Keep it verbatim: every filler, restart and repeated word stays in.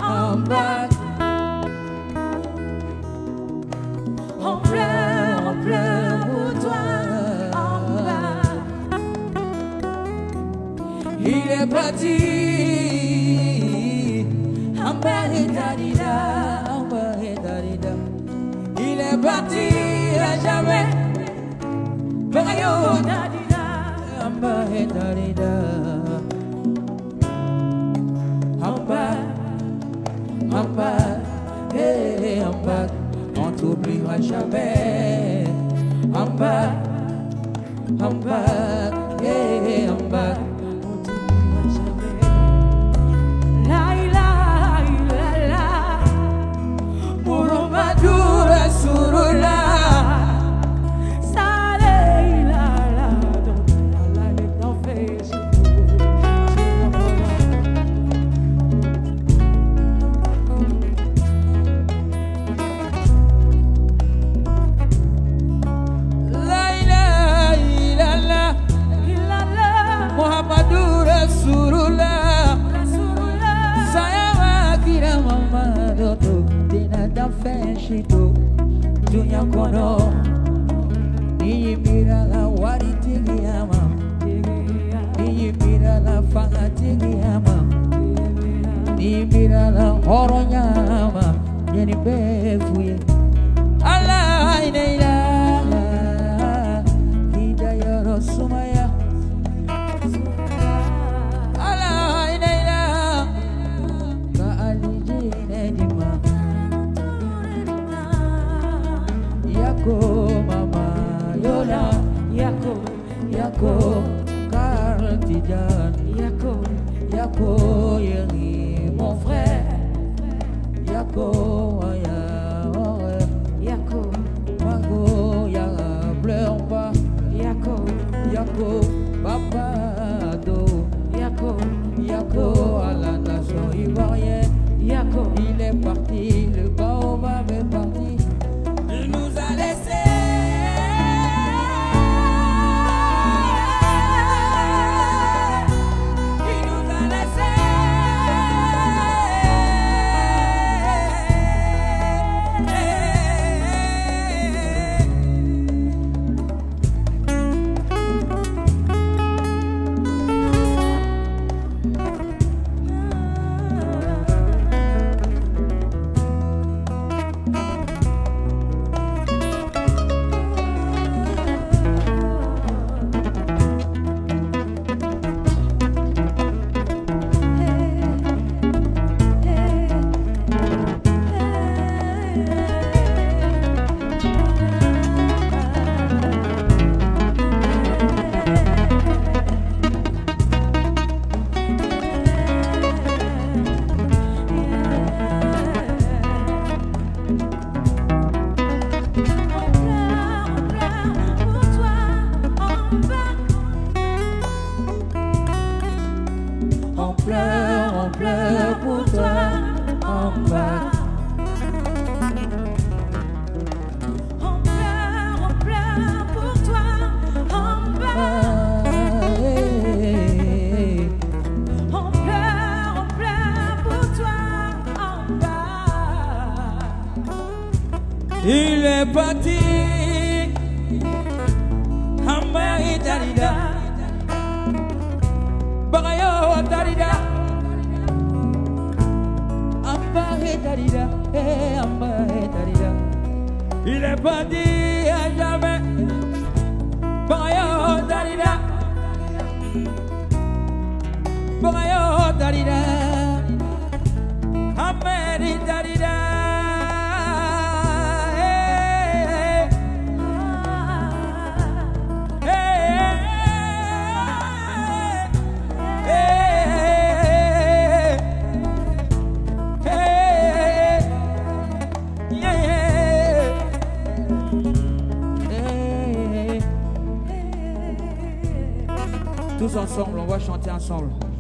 en bas. On pleure, on pleure pour toi en bas. Il est parti en bas et dalida, en bas et dalida. Il est parti à jamais. Bayo dalida, en bas et dalida. En bas, en bas, et en bas. On t'oubliera jamais. En bas, en bas, et en bas. On t'oubliera jamais. La ilaha illallah, Muhammadur Rasulullah. Saleh illallah, donc Allah est en fait. Feshito dunya kono ni mira la wariti giyama ni mira la fangati giyama ni mira la horonyama yani befuye Allah ina ila hidayah rasumaya Allah ina ila ka alijine dima Yako mama yola yako yako Cartijan yako yako yeri mon frère yako aya yako mago ya pleure pas yako yako papa do yako yako à la nation ivoirienne yako il est parti le baobab est parti. Il nous a laissé. Il nous a laissé. Il est parti Hamba et Darida Bagayo Darida Hamba et Darida Eh Hamba et Darida Il est parti à jamais Bagayo Darida Bagayo Darida Hamba et Darida Tous ensemble, on va chanter ensemble.